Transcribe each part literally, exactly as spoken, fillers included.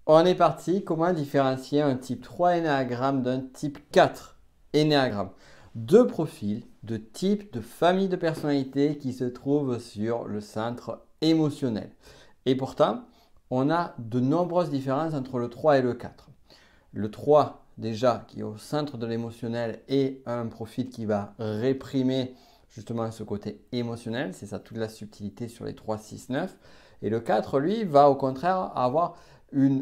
On est parti. Comment différencier un type trois énéagramme d'un type quatre énéagramme? Deux profils de type de famille de personnalité qui se trouvent sur le centre émotionnel. Et pourtant, on a de nombreuses différences entre le trois et le quatre. Le trois, déjà, qui est au centre de l'émotionnel, est un profil qui va réprimer justement ce côté émotionnel. C'est ça toute la subtilité sur les trois, six, neuf. Et le quatre, lui, va au contraire avoir une,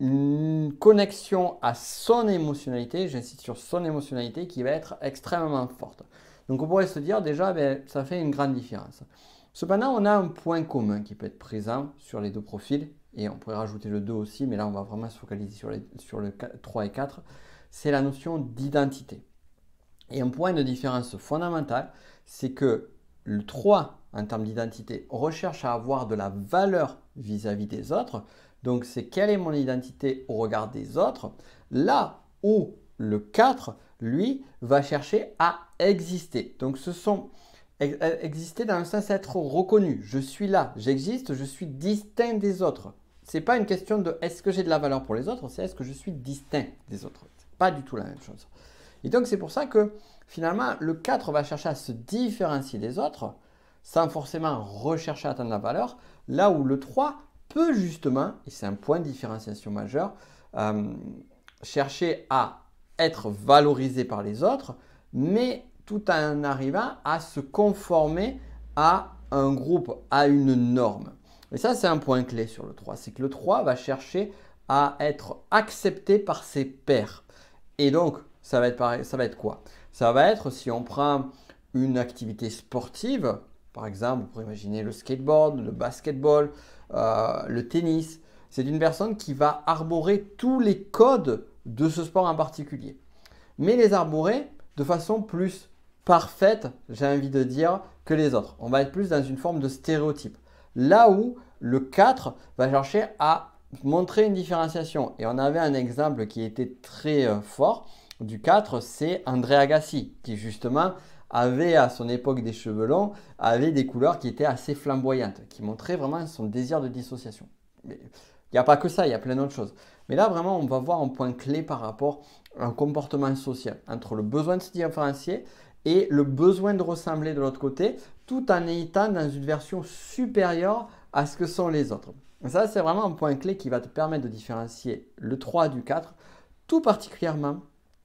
une connexion à son émotionnalité, j'insiste sur son émotionnalité, qui va être extrêmement forte. Donc on pourrait se dire déjà, ben, ça fait une grande différence. Cependant, on a un point commun qui peut être présent sur les deux profils, et on pourrait rajouter le deux aussi, mais là on va vraiment se focaliser sur, les, sur le trois et quatre, c'est la notion d'identité. Et un point de différence fondamental, c'est que le trois, en termes d'identité, recherche à avoir de la valeur vis-à-vis des autres. Donc, c'est quelle est mon identité au regard des autres. Là où le quatre, lui, va chercher à exister. Donc, ce sont exister dans le sens d'être reconnu. Je suis là, j'existe, je suis distinct des autres. Ce n'est pas une question de est-ce que j'ai de la valeur pour les autres, c'est est-ce que je suis distinct des autres. Ce n'est pas du tout la même chose. Et donc, c'est pour ça que finalement, le quatre va chercher à se différencier des autres sans forcément rechercher à atteindre la valeur, là où le trois peut justement, et c'est un point de différenciation majeur, euh, chercher à être valorisé par les autres, mais tout en arrivant à se conformer à un groupe, à une norme. Et ça, c'est un point clé sur le trois, c'est que le trois va chercher à être accepté par ses pairs. Et donc, ça va être pareil, ça va être quoi? Ça va être, si on prend une activité sportive, par exemple, on pourrait imaginer le skateboard, le basketball, euh, le tennis. C'est une personne qui va arborer tous les codes de ce sport en particulier. Mais les arborer de façon plus parfaite, j'ai envie de dire, que les autres. On va être plus dans une forme de stéréotype. Là où le quatre va chercher à montrer une différenciation. Et on avait un exemple qui était très euh, fort du quatre, c'est André Agassi, qui justement avait à son époque des cheveux longs, avait des couleurs qui étaient assez flamboyantes, qui montraient vraiment son désir de dissociation. Mais il n'y a pas que ça, il y a plein d'autres choses. Mais là, vraiment, on va voir un point clé par rapport à un comportement social, entre le besoin de se différencier et le besoin de ressembler de l'autre côté, tout en étant dans une version supérieure à ce que sont les autres. Et ça, c'est vraiment un point clé qui va te permettre de différencier le trois du quatre, tout particulièrement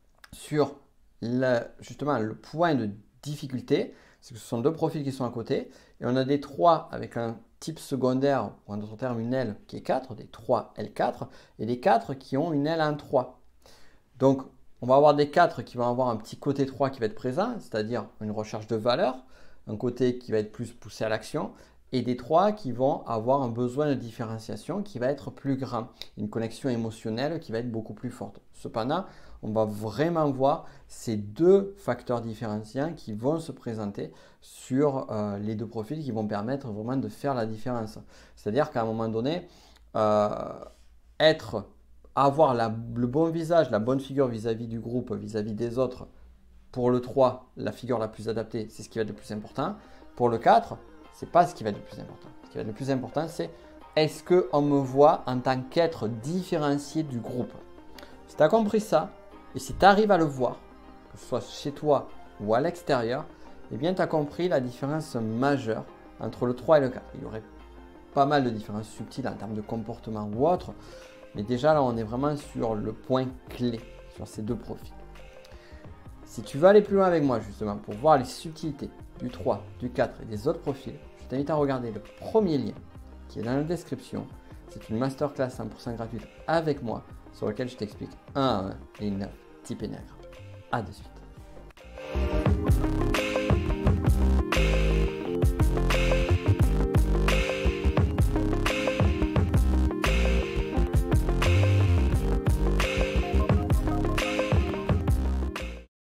sur le, justement le point de difficulté, c'est que ce sont deux profils qui sont à côté, et on a des trois avec un type secondaire, ou en d'autres termes une aile qui est quatre, des trois L quatre, et des quatre qui ont une aile en trois. Donc, on va avoir des quatre qui vont avoir un petit côté trois qui va être présent, c'est-à-dire une recherche de valeur, un côté qui va être plus poussé à l'action, et des trois qui vont avoir un besoin de différenciation qui va être plus grand, une connexion émotionnelle qui va être beaucoup plus forte. Cependant, on va vraiment voir ces deux facteurs différenciants qui vont se présenter sur euh, les deux profils qui vont permettre vraiment de faire la différence. C'est-à-dire qu'à un moment donné, euh, être, avoir la, le bon visage, la bonne figure vis-à-vis du groupe, vis-à-vis des autres, pour le trois, la figure la plus adaptée, c'est ce qui va être le plus important. Pour le quatre, ce n'est pas ce qui va être le plus important. Ce qui va être le plus important, c'est est-ce qu'on me voit en tant qu'être différencié du groupe? Si tu as compris ça, et si tu arrives à le voir, que ce soit chez toi ou à l'extérieur, eh bien tu as compris la différence majeure entre le trois et le quatre. Il y aurait pas mal de différences subtiles en termes de comportement ou autre, mais déjà là on est vraiment sur le point clé sur ces deux profils. Si tu veux aller plus loin avec moi justement pour voir les subtilités du trois, du quatre et des autres profils, je t'invite à regarder le premier lien qui est dans la description. C'est une masterclass cent pour cent gratuite avec moi sur lequel je t'explique un à un les neuf types énéagrammes. À de suite.